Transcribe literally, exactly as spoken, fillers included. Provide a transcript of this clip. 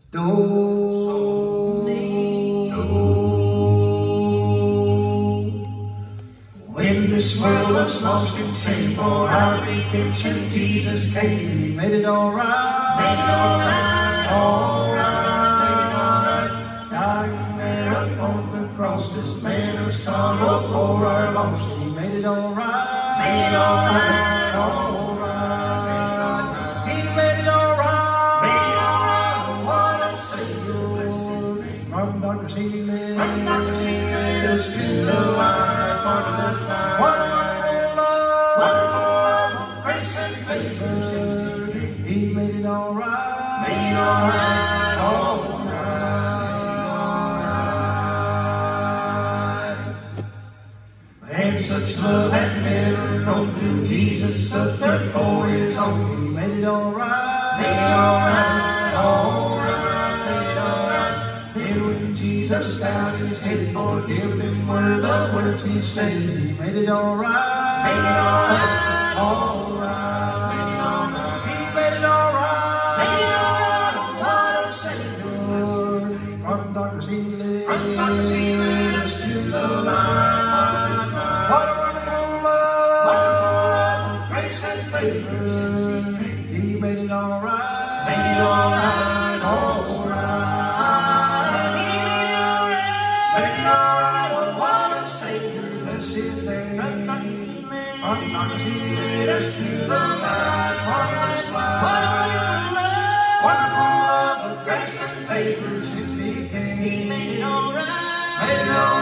Do, do. When this world was lost in sin, for our redemption Jesus came. He made it all right, made it all right, all right, made it all right. Dying there upon the cross, this man of sorrow for our loss. He made it all right, made it all right, all right. He made it all right, made it all right. What a Savior! From darkness he led, from darkness he led us to the light, marvelous light. What a wonderful love, wonderful love of grace and favor since he came. He made it all right, made it all right, all right. And such love had never known to Jesus, suffered for his own. He made it all right, made it all right, all right, made it all right. Then when Jesus bowed his head, forgive them were the words he said. He made it all right, made it all right, all right, made it all right. He made it all right, made it all right. Oh, what a Savior! From darkness he led, from darkness he led us to the light. What a wonderful love, wonderful love of grace and favor since he came. He made it all right, made it all right, all right. Made it all right, oh what a Savior, bless his name. From darkness he led, from darkness he led us to the light, marvelous light. What a wonderful love, wonderful love of grace and favor since he came. He made it all right, made it all right.